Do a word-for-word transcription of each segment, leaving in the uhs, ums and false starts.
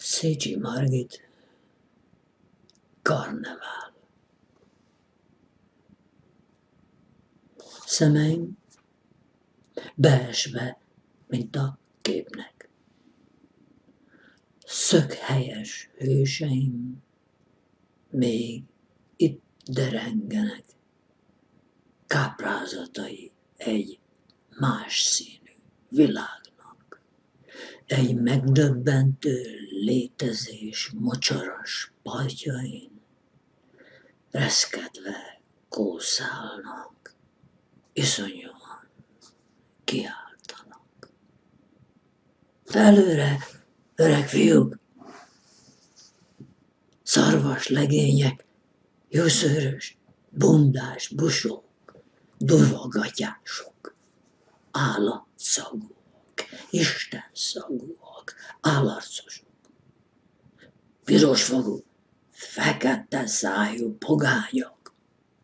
Szécsi Margit, karnevál. Szemeim beesve, mint a képnek. Szökhelyes hőseim még itt derengenek, káprázatai egy más színű világnak, egy megdöbbentő létezés mocsaras partjain reszkedve kószálnak, iszonyúan kiáltanak. Előre, öreg fiúk, szarvas legények, jószőrös, bundás busók, durvagatyások, állatszagúak, istenszagúak, állarcosok, pirosfogú, fekete szájú pogányok.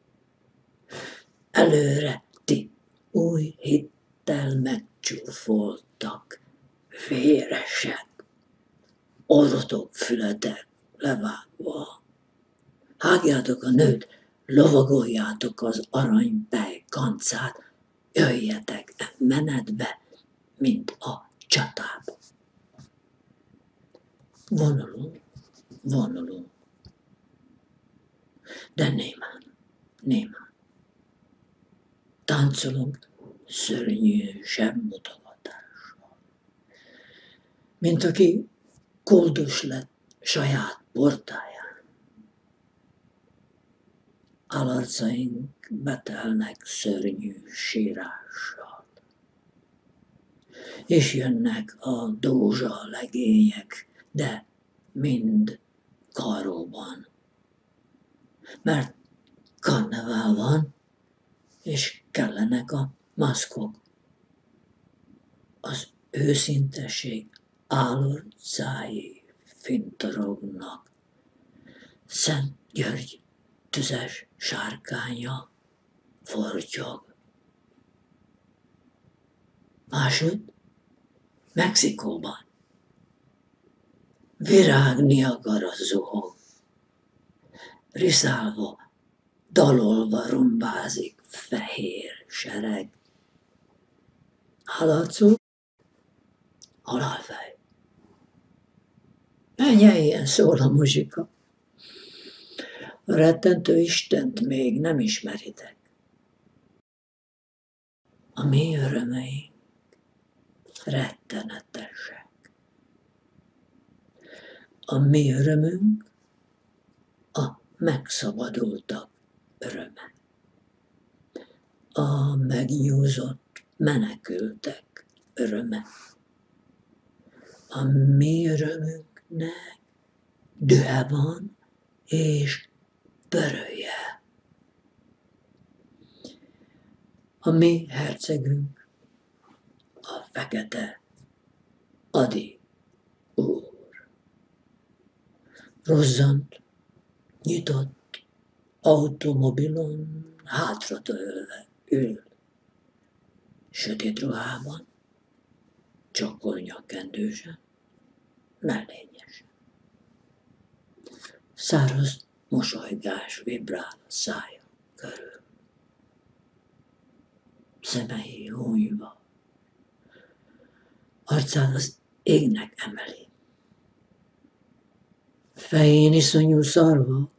Előre ti új hittel megcsúfoltak, véresek, orrotok, fületek levágva. Hágjátok a nőt, lovagoljátok az aranypej kancát, jöjjetek menetbe, mint a csatába. Vonulunk, vonulunk, de némán, némán. Táncolunk szörnyű zsebmutogatással, mint aki koldus lett saját portáján. Állarcaink betelnek szörnyű sírással, és jönnek a dózsa legények, de mind karóban, mert karnevál van, és kellenek a maszkok. Az őszinteség álorcái fintorognak. Szent György tüzes sárkánya fortyog. Másod Mexikóban virág Niagara zuhog, riszálva, dalolva rumbázik fehér sereg. Állarcú, halálfej. Mennyei szól a muzsika. A rettentő Istent még nem ismeritek. A mi örömeink rettenetesek. A mi örömünk a megszabadultak öröme. A megnyúzott menekültek öröme. A mi örömünknek dühe van és pörölje. A mi hercegünk a fekete Adi úr. Rozzant, nyitott automobilon hátradőlve ül. Sötét ruhában, csokolnyakendősen, mellényesen. Száraz mosolygás vibrál a szája körül. Szemei hunyva, arcán az égnek emeli. Fején iszonyú szarvak.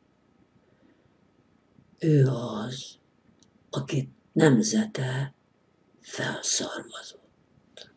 Ő az, akit nemzete felszarvazott.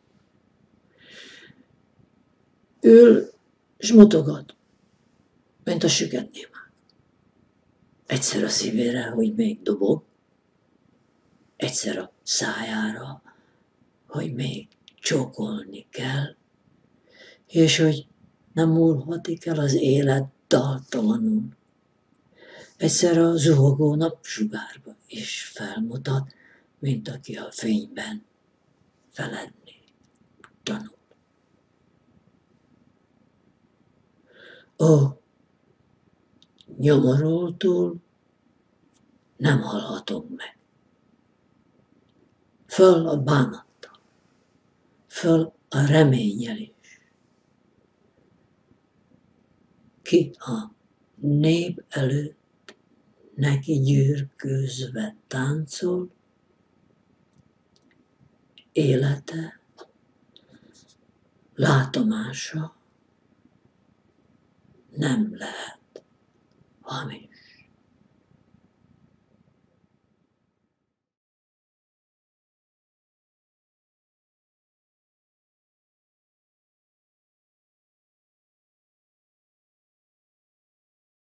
Ül s mutogat, mint a süket-némák. Egyszer a szívére, hogy még dobog, egyszer a szájára, hogy még csókolni kell, és hogy nem múlhatik el az élet daltalanul. Egyszer a zuhogó napsugárba is felmutat, mint aki a fényben feledni tanul. Ó, nyomoroltul nem halhatunk meg. Föl a bánattal, föl a reménnyel is. ki a nép előtt neki gyűrkőzve táncol, élete, látomása nem lehet hamis.